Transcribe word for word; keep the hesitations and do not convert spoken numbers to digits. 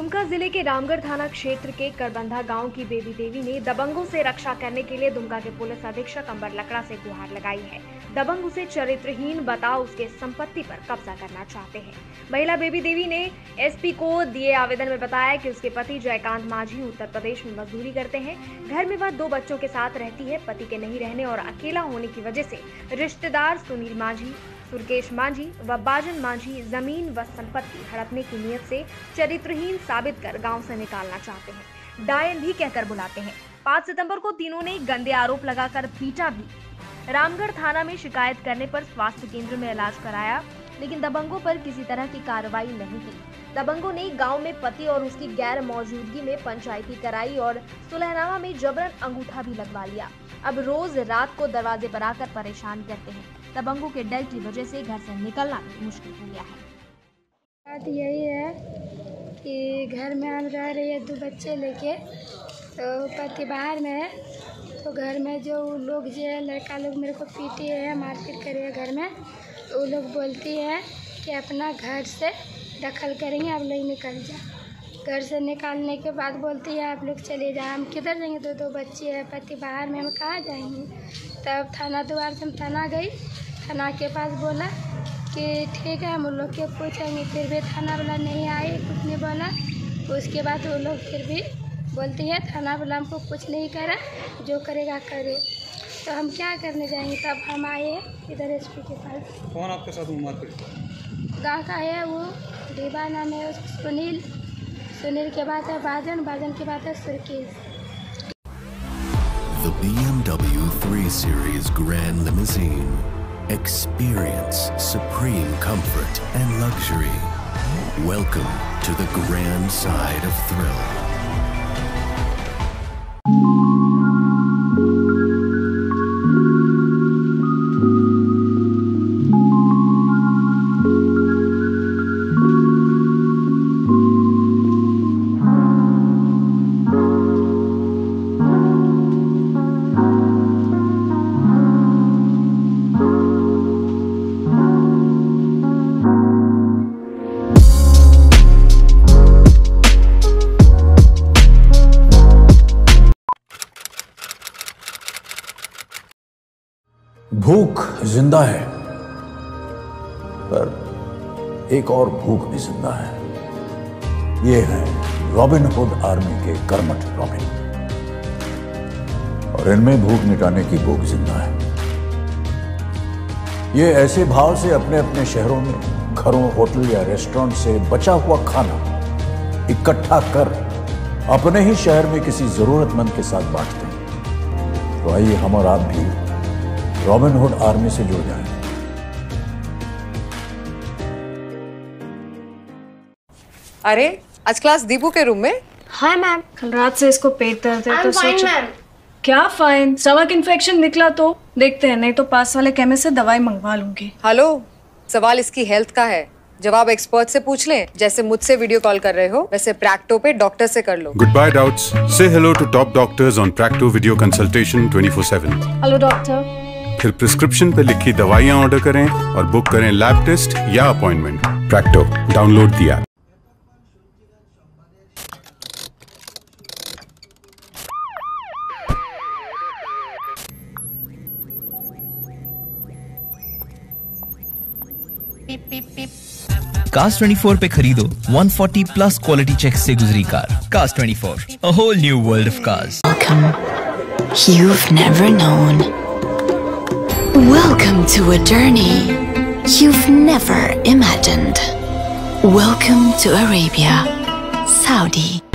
दुमका जिले के रामगढ़ थाना क्षेत्र के करबंधा गांव की बेबी देवी ने दबंगों से रक्षा करने के लिए दुमका के पुलिस अधीक्षक अंबर लकड़ा से गुहार लगाई है। दबंग उसे चरित्रहीन बता उसके संपत्ति पर कब्जा करना चाहते हैं। महिला बेबी देवी ने एसपी को दिए आवेदन में बताया कि उसके पति जयकांत माझी उत्तर प्रदेश में मजदूरी करते हैं। घर में वह दो बच्चों के साथ रहती है। पति के नहीं रहने और अकेला होने की वजह से रिश्तेदार सुनील माझी, सुरकेश माझी व बाजन माझी जमीन व संपत्ति हड़पने की नीयत से चरित्रहीन साबित कर गांव से निकालना चाहते हैं। डायन भी कहकर बुलाते हैं। पाँच सितंबर को तीनों ने गंदे आरोप लगाकर पीटा भी। रामगढ़ थाना में शिकायत करने पर स्वास्थ्य केंद्र में इलाज कराया, लेकिन दबंगों पर किसी तरह की कार्रवाई नहीं की। दबंगों ने गांव में पति और उसकी गैर मौजूदगी में पंचायती कराई और सुलहनामा में जबरन अंगूठा भी लगवा लिया। अब रोज रात को दरवाजे पर आकर परेशान करते हैं। दबंगों के डर की वजह से घर से निकलना भी मुश्किल हो गया है। बात यही है कि घर में हम रह रहे हैं दो बच्चे लेके, तो पति बाहर में है, तो घर में जो लोग जो है लड़का लोग मेरे को पीटे है, मारपीट करे है घर में, तो वो लोग बोलती है कि अपना घर से दखल करेंगे, आप लोग निकल जाओ। घर से निकालने के बाद बोलती है आप लोग चले जाओ। हम किधर जाएंगे, दो दो बच्चे हैं, पति बाहर में, हम कहाँ जाएंगे। तब थाना द्वार से हम थाना गई, थाना के पास बोला कि ठीक है हम उन लोग के पूछेंगे, फिर भी थाना वाला नहीं आए, कुछ नहीं बोला। उसके बाद वो लोग फिर भी बोलती है थाना वाला हमको कुछ नहीं करा, जो करेगा करे। तो हम क्या करने जाएंगे। तब हम आए इधर एसपी के पास। कौन आपके साथ मारपीट? गाँव का है वो, डीबा नाम है, सुनील, सुनील के बाद है बाजन, बाजन के बाद है सुरकेश। The B M W three series Grand Limousine. Experience supreme comfort and luxury. Welcome to the grand side of thrill. भूख जिंदा है, पर एक और भूख भी जिंदा है। ये है रॉबिन हुड आर्मी के कर्मठ रॉबिन, और इनमें भूख मिटाने की भूख जिंदा है। ये ऐसे भाव से अपने अपने शहरों में घरों, होटल या रेस्टोरेंट से बचा हुआ खाना इकट्ठा कर अपने ही शहर में किसी जरूरतमंद के साथ बांटते हैं। तो आइए हम और आप भी रॉबिन हुड आर्मी से जुड़ जाएं। अरे आज क्लास दीपू के रूम में? हाँ मैम, कल रात से इसको पेट दर्द है तो सोच। मैम क्या फाइन? स्टमक इन्फेक्शन निकला तो देखते हैं, नहीं तो पास वाले केमिस्ट से दवाई मंगवा लूंगी। हेलो, सवाल इसकी हेल्थ का है, जवाब एक्सपर्ट से पूछ लें। जैसे मुझसे वीडियो कॉल कर रहे हो, वैसे प्रैक्टो पे डॉक्टर से कर लो। Goodbye doubts. Say hello to top doctors on Practo video consultation twenty-four seven. Hello doctor. फिर प्रिस्क्रिप्शन पे लिखी दवाइयाँ ऑर्डर करें और बुक करें लैब टेस्ट या appointment. Practo, download the app. Cars twenty-four पे खरीदो one forty plus quality check से गुजरी कार। Cars twenty-four, a whole new world of cars. Welcome. You've never known. Welcome to a journey you've never imagined. Welcome to Arabia, Saudi.